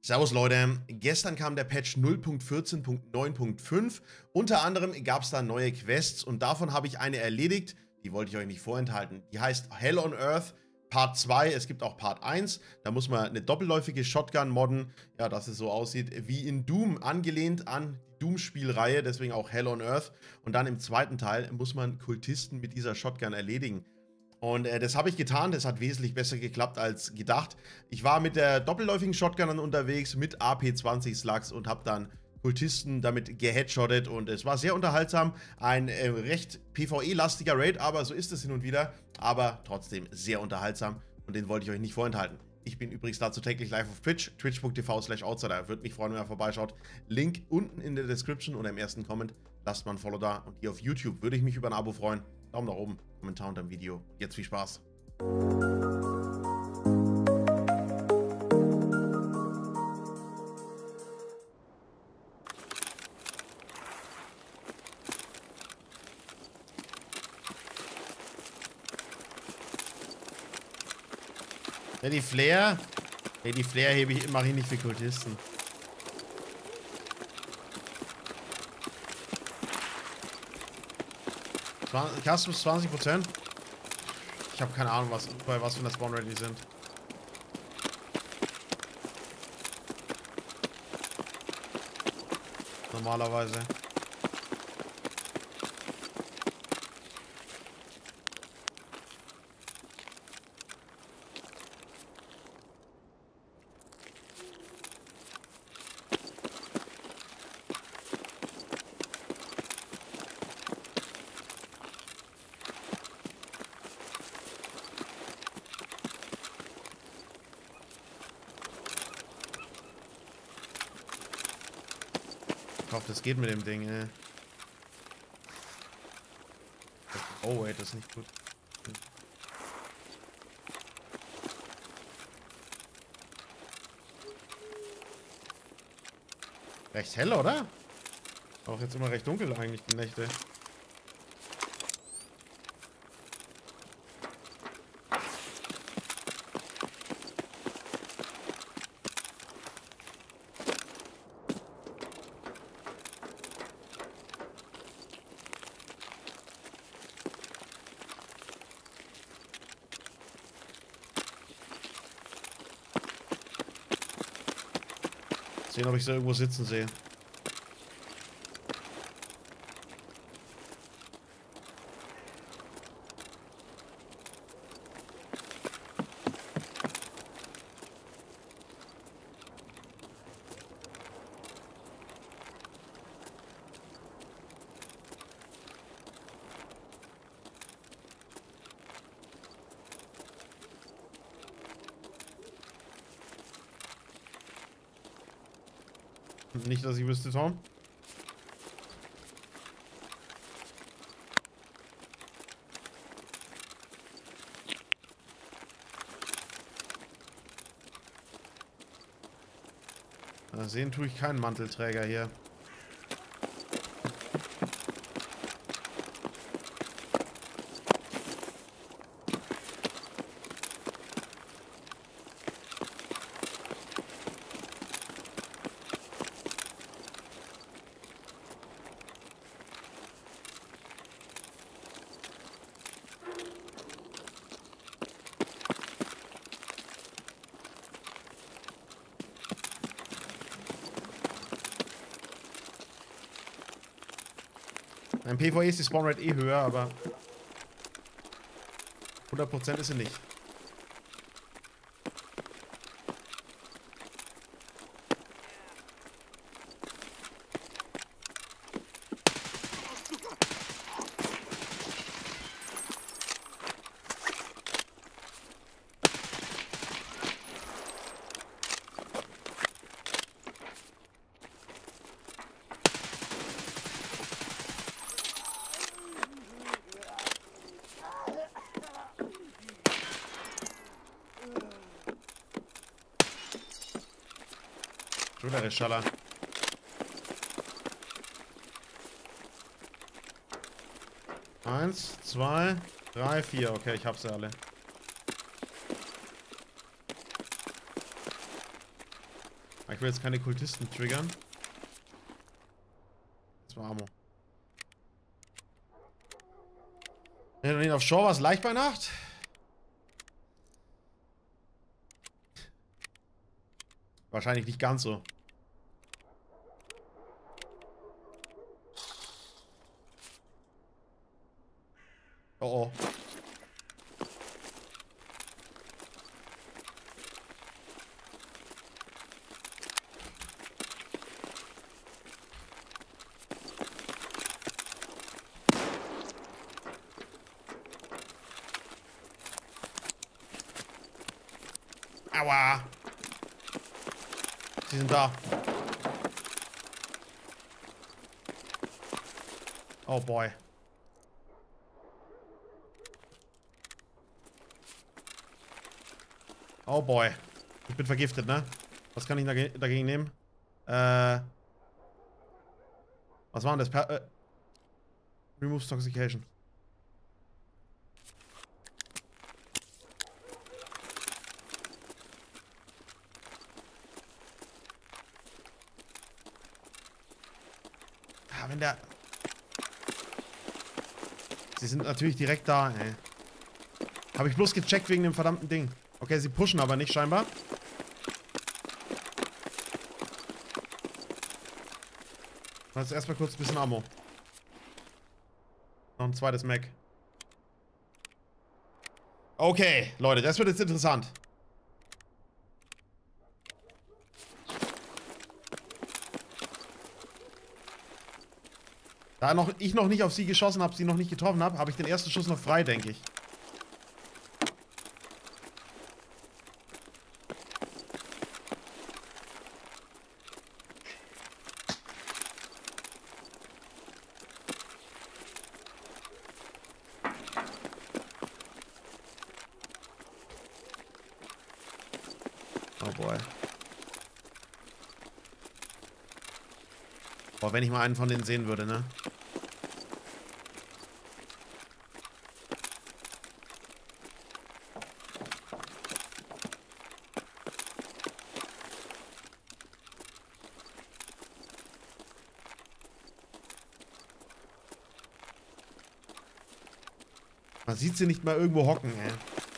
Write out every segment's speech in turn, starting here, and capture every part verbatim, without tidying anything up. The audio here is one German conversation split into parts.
Servus Leute, gestern kam der Patch null Punkt vierzehn Punkt neun Punkt fünf. Unter anderem gab es da neue Quests und davon habe ich eine erledigt, die wollte ich euch nicht vorenthalten. Die heißt Hell on Earth Part zwei, es gibt auch Part eins, da muss man eine doppelläufige Shotgun modden, ja, dass es so aussieht wie in Doom, angelehnt an die Doom-Spielreihe, deswegen auch Hell on Earth. Und dann im zweiten Teil muss man Kultisten mit dieser Shotgun erledigen. Und äh, das habe ich getan, das hat wesentlich besser geklappt als gedacht. Ich war mit der doppelläufigen Shotgun unterwegs, mit A P zwanzig Slugs und habe dann Kultisten damit geheadshottet und es war sehr unterhaltsam. Ein äh, recht PvE-lastiger Raid, aber so ist es hin und wieder. Aber trotzdem sehr unterhaltsam und den wollte ich euch nicht vorenthalten. Ich bin übrigens dazu täglich live auf Twitch, twitch punkt t v slash outsider. Würde mich freuen, wenn ihr vorbeischaut. Link unten in der Description oder im ersten Comment. Lasst mal ein Follow da und hier auf YouTube würde ich mich über ein Abo freuen. Daumen nach oben, Kommentar unter dem Video. Jetzt viel Spaß. Ja, die Flair. Ja, die Flair hebe ich, mache ich nicht für Kultisten. Custom zwanzig Prozent. Ich habe keine Ahnung, was, bei was für einer Spawn Ready sind. Normalerweise. Ich hoffe, das geht mit dem Ding, ey. Oh, wait, das ist nicht gut. Recht hell, oder? Auch jetzt immer recht dunkel eigentlich, die Nächte. Sehen, ob ich sie irgendwo sitzen sehe. Nicht, dass ich wüsste, Tom. Na, sehen tue ich keinen Mantelträger hier. Im PvE ist die Spawnrate eh höher, aber hundert Prozent ist sie nicht. Oder der Schaller. Eins, zwei, drei, vier. Okay, ich hab sie alle. Ich will jetzt keine Kultisten triggern. Das war Ammo. Adrenalin auf Shore war es leicht bei Nacht. Wahrscheinlich nicht ganz so. Oh oh. Aua. Sie sind da. Oh boy. Oh boy. Ich bin vergiftet, ne? Was kann ich dagegen, dagegen nehmen? Äh. Was war denn das? Per äh, Removes Toxication. Ja, wenn der... Sie sind natürlich direkt da, ey. Habe ich bloß gecheckt wegen dem verdammten Ding. Okay, sie pushen aber nicht scheinbar. Jetzt erstmal kurz ein bisschen Ammo. Noch ein zweites Mac. Okay, Leute, das wird jetzt interessant. Da noch, ich noch nicht auf sie geschossen habe, sie noch nicht getroffen habe, habe ich den ersten Schuss noch frei, denke ich. Oh boy. Boah, wenn ich mal einen von denen sehen würde, ne? Man sieht sie nicht mal irgendwo hocken, ey.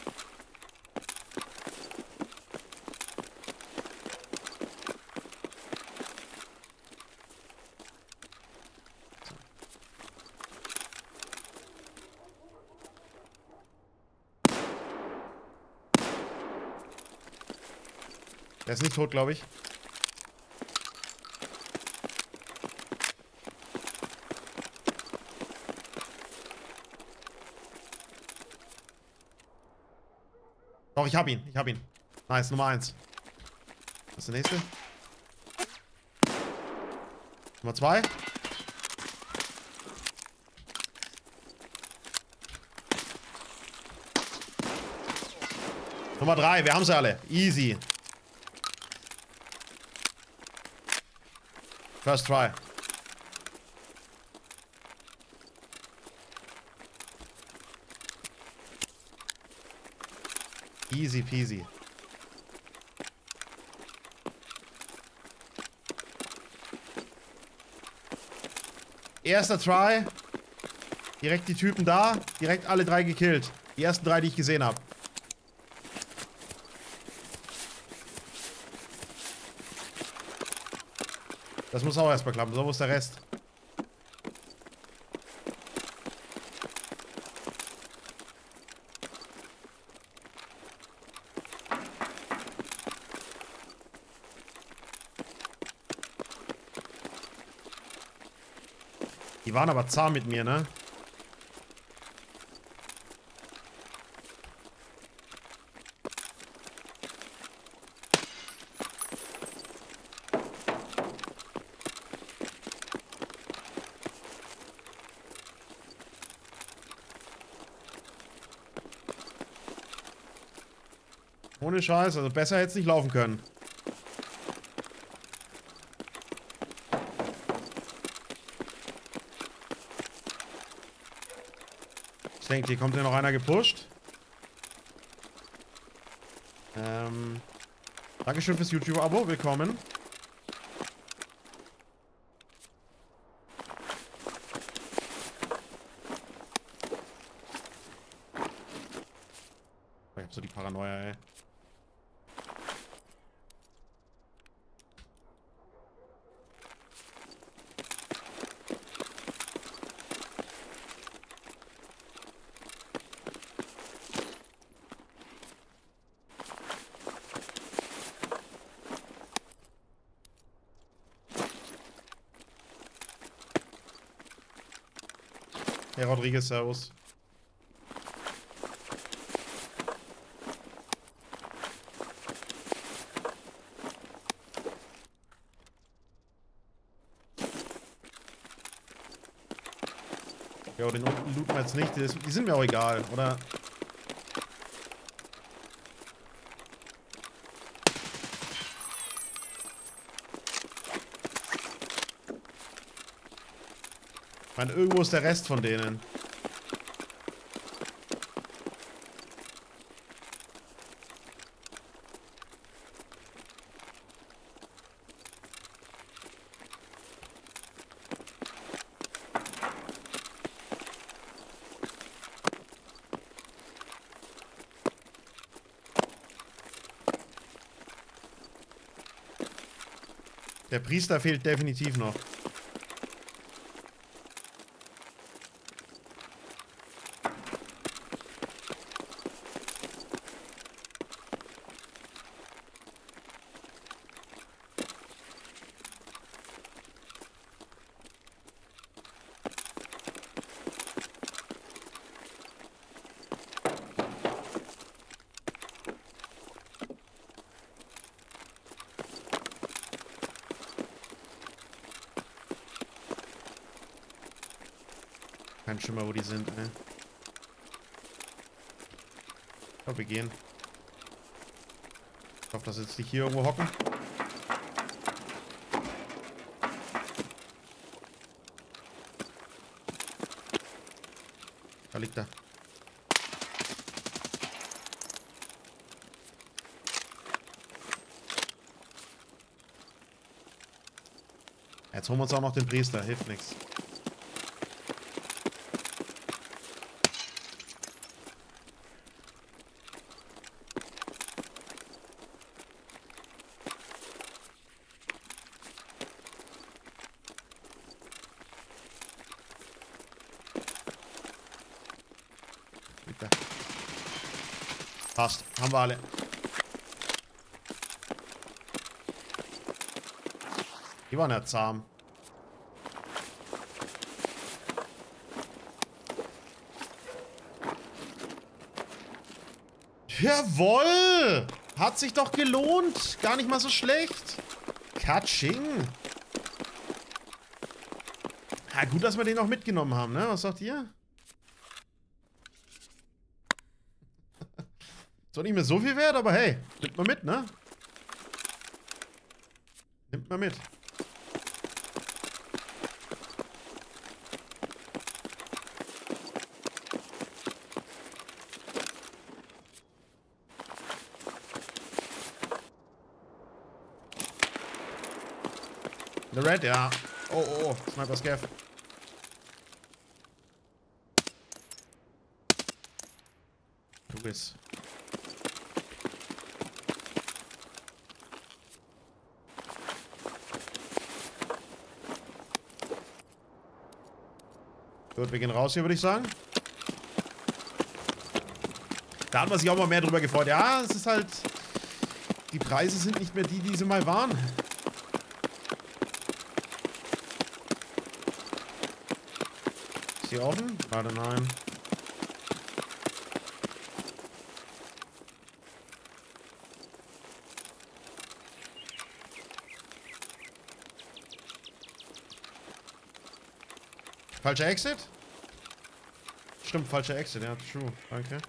Der ist nicht tot, glaube ich. Doch, ich hab ihn. Ich hab ihn. Nice, Nummer eins. Was ist der nächste? Nummer zwei. Nummer drei. Wir haben sie alle. Easy. First try. Easy peasy. Erster Try. Direkt die Typen da. Direkt alle drei gekillt. Die ersten drei, die ich gesehen habe. Das muss auch erstmal klappen. So, wo ist der Rest? Die waren aber zahm mit mir, ne? Ohne Scheiß, also besser hätte es nicht laufen können. Ich denke, hier kommt ja noch einer gepusht. Ähm, Dankeschön fürs YouTube-Abo, willkommen. so die Paranoia, ey. Hey Rodriguez, servus. Ja, den unten looten wir jetzt nicht. Die, die sind mir auch egal, oder? Ich meine, irgendwo ist der Rest von denen. Der Priester fehlt definitiv noch. Kein Schimmer, wo die sind, ey. Ich glaube, wir gehen. Ich hoffe, dass jetzt nicht hier irgendwo hocken. Da liegt er. Jetzt holen wir uns auch noch den Priester, hilft nichts. Passt. Haben wir alle. Die waren ja zahm. Jawohl! Hat sich doch gelohnt. Gar nicht mal so schlecht. Katsching. Ja, gut, dass wir den auch mitgenommen haben, ne? Was sagt ihr? Ist doch nicht mehr so viel wert, aber hey, nimmt man mit, ne? Nimmt man mit. The Red, ja. Oh, oh, oh. Sniper Scav. Du bist. Gut, wir gehen raus hier, würde ich sagen. Da hat man sich auch mal mehr drüber gefreut. Ja, es ist halt... Die Preise sind nicht mehr die, die sie mal waren. Ist hier offen? Warte, nein. Falscher Exit? Stimmt, falscher Exit, ja, true. Danke.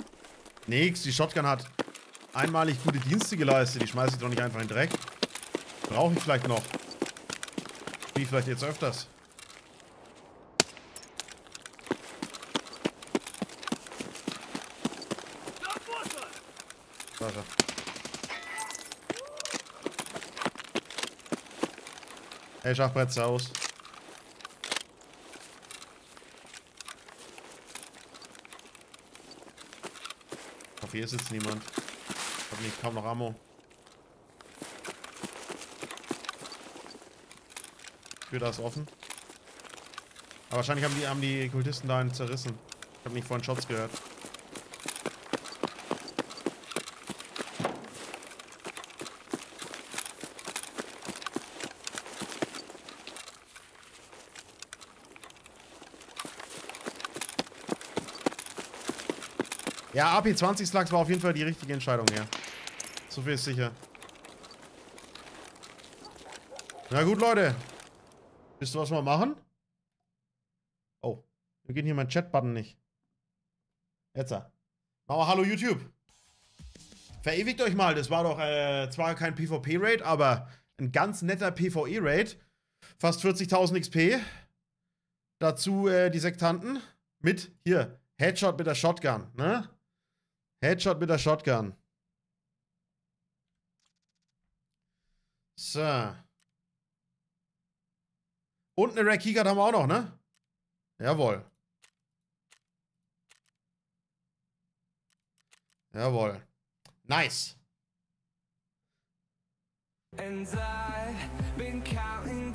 Nix, die Shotgun hat einmalig gute Dienste geleistet. Die schmeiße ich doch nicht einfach in den Dreck. Brauche ich vielleicht noch. Wie vielleicht jetzt öfters. Warte. Hey, Schachbrett aus. Ich hoffe, hier ist jetzt niemand. Ich habe nicht kaum noch Ammo. Tür da ist offen. Aber wahrscheinlich haben die, haben die Kultisten da einen zerrissen. Ich habe nicht vorhin Shots gehört. Ja, A P zwanzig Slugs war auf jeden Fall die richtige Entscheidung, ja. So viel ist sicher. Na gut, Leute. Wisst ihr, was wir machen? Oh, wir gehen hier mein Chat-Button nicht. Jetzt. Machen wir Hallo YouTube. Verewigt euch mal. Das war doch äh, zwar kein PvP-Raid, aber ein ganz netter PvE-Raid. Fast vierzigtausend X P. Dazu äh, die Sektanten. Mit, hier, Headshot mit der Shotgun, ne? Headshot mit der Shotgun. So. Und eine Rakigat haben wir auch noch, ne? Jawohl. Jawohl. Nice. And I've been counting